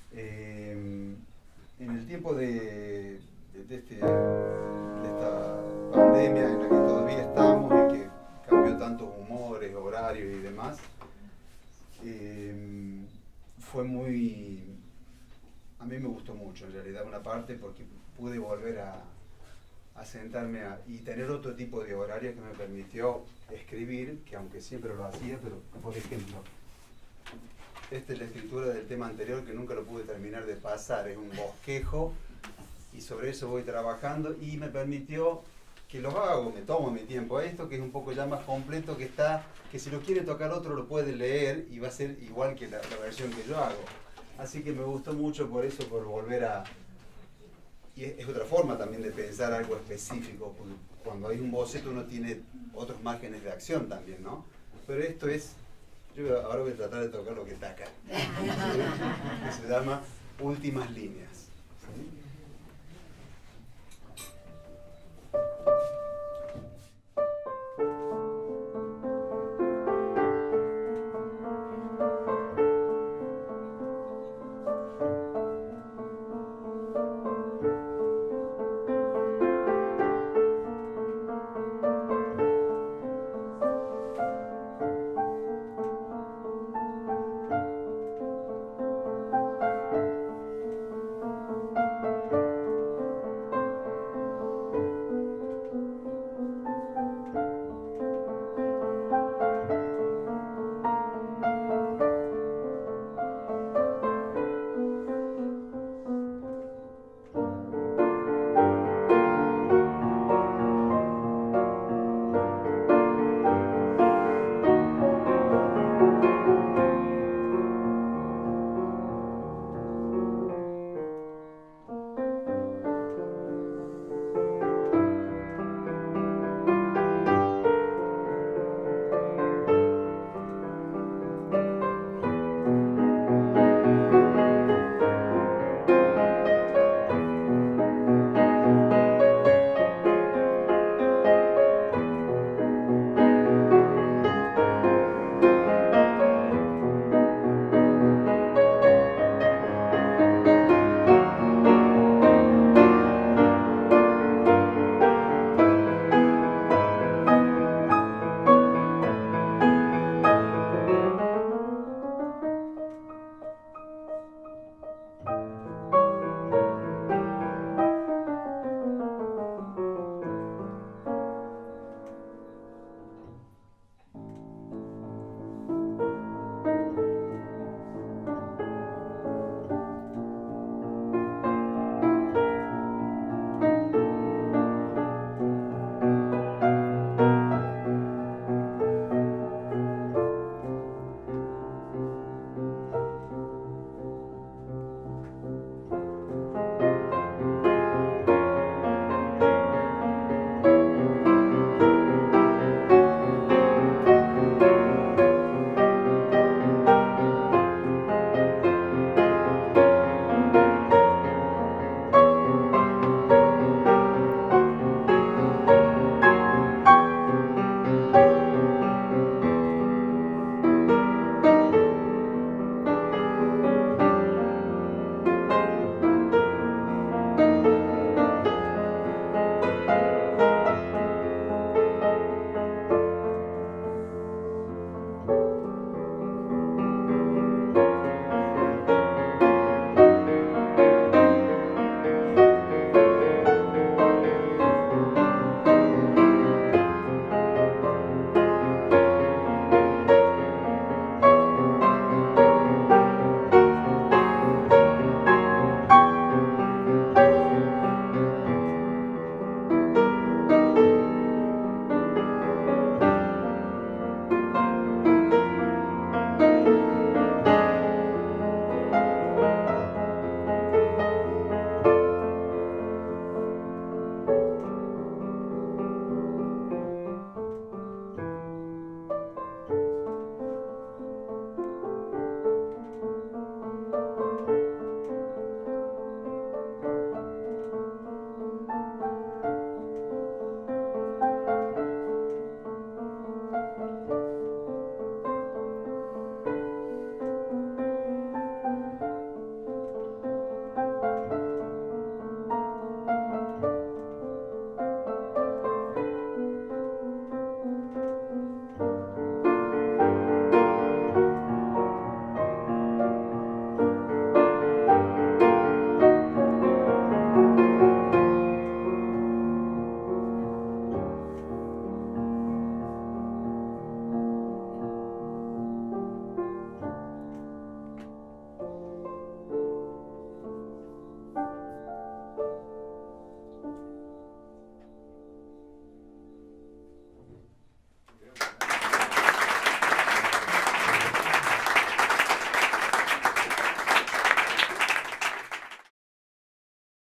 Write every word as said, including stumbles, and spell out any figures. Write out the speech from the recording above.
Eh, en el tiempo de, de, de, este, de esta pandemia en la que todavía estamos y que cambió tantos humores, horarios y demás, eh, fue muy... A mí me gustó mucho en realidad una parte porque pude volver a, a sentarme a, y tener otro tipo de horario que me permitió escribir, que aunque siempre lo hacía, pero por ejemplo, esta es la escritura del tema anterior que nunca lo pude terminar de pasar, es un bosquejo y sobre eso voy trabajando y me permitió que lo hago, me tomo mi tiempo. Esto que es un poco ya más completo, que está, que si lo quiere tocar otro lo puede leer y va a ser igual que la, la versión que yo hago. Así que me gustó mucho por eso, por volver a... Y es, es otra forma también de pensar algo específico, porque cuando hay un boceto uno tiene otros márgenes de acción también, ¿no? Pero esto es... Yo ahora voy a tratar de tocar lo que está acá, que se llama Últimas Líneas.